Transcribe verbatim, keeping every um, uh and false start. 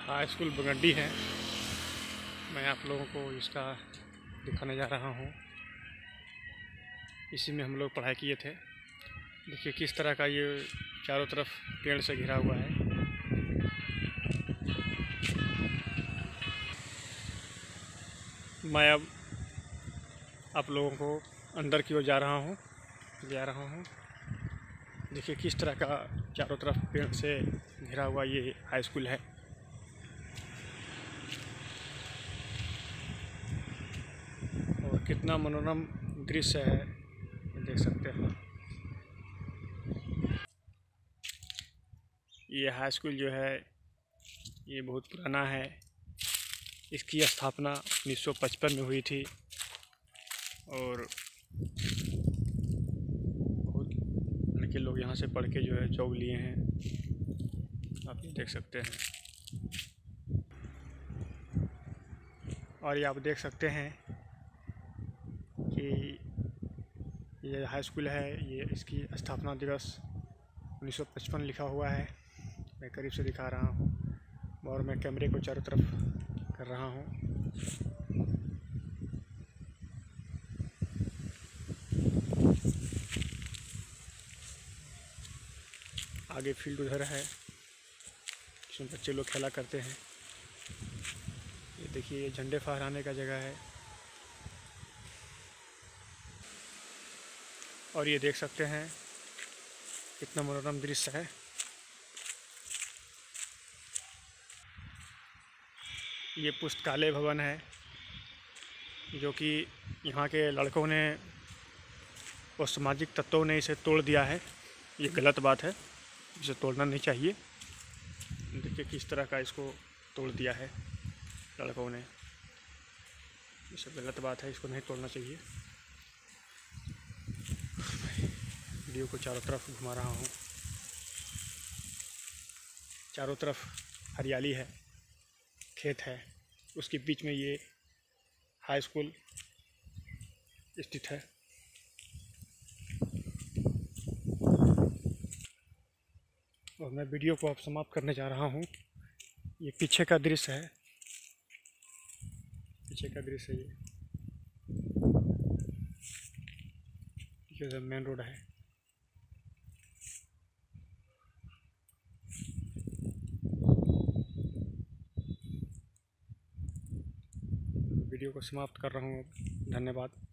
High school बगंडी है। मैं आप लोगों को इसका दिखाने जा रहा हूँ। इसी में हम लोग पढ़ाई किए थे। देखिए किस तरह का ये चारों तरफ पेड़ से घिरा हुआ है। मैं अब आप लोगों को अंदर की ओर जा रहा हूँ जा रहा हूँ देखिए किस तरह का चारों तरफ पेड़ से घिरा हुआ ये हाई स्कूल है। और कितना मनोरम दृश्य है, देख सकते हैं। ये हाई स्कूल जो है ये बहुत पुराना है। इसकी स्थापना उन्नीस सौ पचपन में हुई थी और बहुत लड़के लोग यहाँ से पढ़ के जो है जॉब लिए हैं, आप ये देख सकते हैं। और ये आप देख सकते हैं कि ये हाई स्कूल है। ये इसकी स्थापना दिवस उन्नीस सौ पचपन लिखा हुआ है। मैं करीब से दिखा रहा हूँ और मैं कैमरे को चारों तरफ कर रहा हूँ। आगे फील्ड उधर है जिसमें बच्चे लोग खेला करते हैं। ये देखिए ये झंडे फहराने का जगह है। और ये देख सकते हैं कितना मनोरम दृश्य है। ये पुस्तकालय भवन है जो कि यहाँ के लड़कों ने और सामाजिक तत्वों ने इसे तोड़ दिया है। ये गलत बात है, इसे तोड़ना नहीं चाहिए। देखिए किस तरह का इसको तोड़ दिया है लड़कों ने। ये सब गलत बात है, इसको नहीं तोड़ना चाहिए। वीडियो को चारों तरफ घुमा रहा हूँ। चारों तरफ हरियाली है, खेत है, उसके बीच में ये हाई स्कूल स्थित है। और मैं वीडियो को अब समाप्त करने जा रहा हूँ। ये पीछे का दृश्य है, पीछे का दृश्य ये ये मेन रोड है। वीडियो को समाप्त कर रहा हूँ। धन्यवाद।